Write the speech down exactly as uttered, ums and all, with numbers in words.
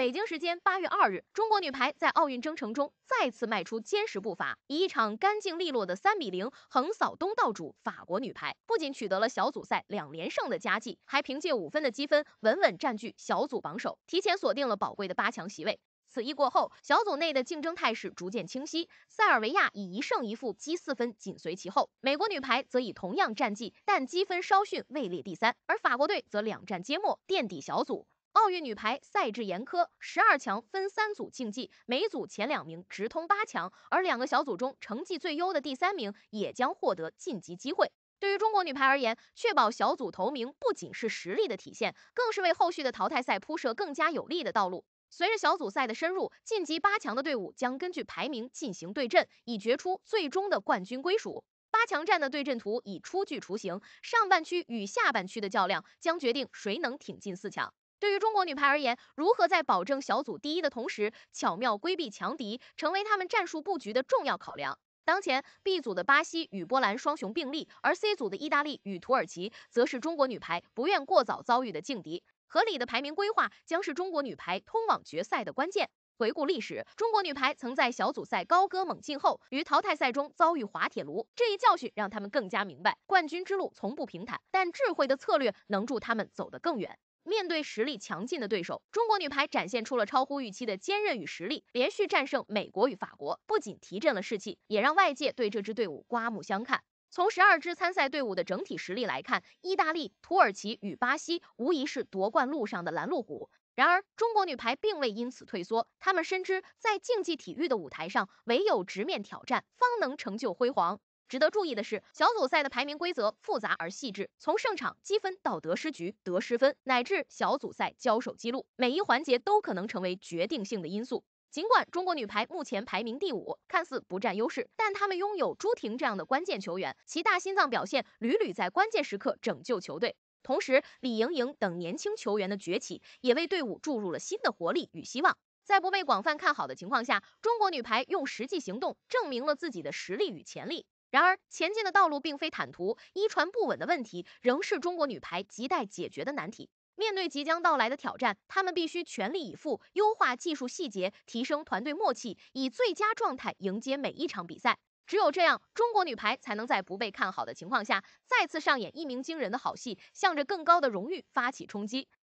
北京时间八月二日，中国女排在奥运征程中再次迈出坚实步伐，以一场干净利落的三比零横扫东道主法国女排，不仅取得了小组赛两连胜的佳绩，还凭借五分的积分稳稳占据小组榜首，提前锁定了宝贵的八强席位。此役过后，小组内的竞争态势逐渐清晰，塞尔维亚以一胜一负积四分紧随其后，美国女排则以同样战绩但积分稍逊位列第三，而法国队则两战皆没垫底小组。奥运女排赛制严苛，十二强分三组竞技，每组前两名直通八强，而两个小组中成绩最优的第三名也将获得晋级机会。对于中国女排而言，确保小组头名不仅是实力的体现，更是为后续的淘汰赛铺设更加有利的道路。随着小组赛的深入，晋级八强的队伍将根据排名进行对阵，以决出最终的冠军归属。八强战的对阵图已初具雏形，上半区与下半区的较量将决定谁能挺进四强。对于中国女排而言，如何在保证小组第一的同时，巧妙规避强敌，成为他们战术布局的重要考量。当前 B 组的巴西与波兰双雄并立，而 C 组的意大利与土耳其则是中国女排不愿过早遭遇的劲敌。合理的排名规划将是中国女排通往决赛的关键。回顾历史，中国女排曾在小组赛高歌猛进后，于淘汰赛中遭遇滑铁卢，这一教训让他们更加明白，冠军之路从不平坦，但智慧的策略能助他们走得更远。面对实力强劲的对手，中国女排展现出了超乎预期的坚韧与实力，连续战胜美国与法国，不仅提振了士气，也让外界对这支队伍刮目相看。从十二支参赛队伍的整体实力来看，意大利、土耳其与巴西无疑是夺冠路上的拦路虎。然而，中国女排并未因此退缩，她们深知在竞技体育的舞台上，唯有直面挑战，方能成就辉煌。值得注意的是，小组赛的排名规则复杂而细致，从胜场积分到得失局、得失分，乃至小组赛交手记录，每一环节都可能成为决定性的因素。尽管中国女排目前排名第五，看似不占优势，但她们拥有朱婷这样的关键球员，其大心脏表现屡屡在关键时刻拯救球队。同时，李盈莹等年轻球员的崛起，也为队伍注入了新的活力与希望。在不被广泛看好的情况下，中国女排用实际行动证明了自己的实力与潜力。然而，前进的道路并非坦途，一传不稳的问题仍是中国女排亟待解决的难题。面对即将到来的挑战，他们必须全力以赴，优化技术细节，提升团队默契，以最佳状态迎接每一场比赛。只有这样，中国女排才能在不被看好的情况下，再次上演一鸣惊人的好戏，向着更高的荣誉发起冲击。